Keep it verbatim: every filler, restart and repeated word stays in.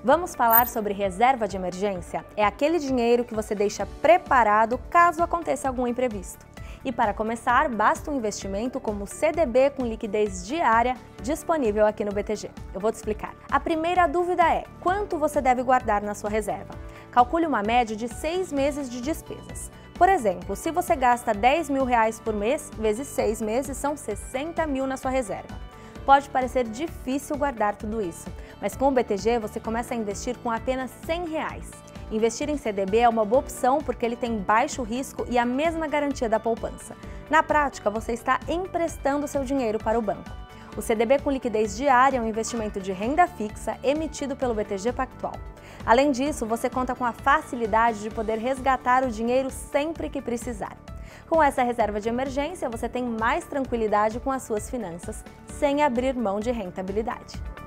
Vamos falar sobre reserva de emergência? É aquele dinheiro que você deixa preparado caso aconteça algum imprevisto. E para começar, basta um investimento como o C D B com liquidez diária disponível aqui no B T G. Eu vou te explicar. A primeira dúvida é: quanto você deve guardar na sua reserva? Calcule uma média de seis meses de despesas. Por exemplo, se você gasta dez mil reais por mês, vezes seis meses, são sessenta mil na sua reserva. Pode parecer difícil guardar tudo isso, mas com o B T G você começa a investir com apenas cem reais. Investir em C D B é uma boa opção porque ele tem baixo risco e a mesma garantia da poupança. Na prática, você está emprestando seu dinheiro para o banco. O C D B com liquidez diária é um investimento de renda fixa emitido pelo B T G Pactual. Além disso, você conta com a facilidade de poder resgatar o dinheiro sempre que precisar. Com essa reserva de emergência, você tem mais tranquilidade com as suas finanças, sem abrir mão de rentabilidade.